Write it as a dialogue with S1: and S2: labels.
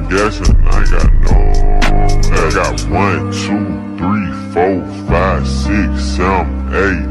S1: gas and I got no. I got 1, 2, 3, 4, 5, 6, 7, 8.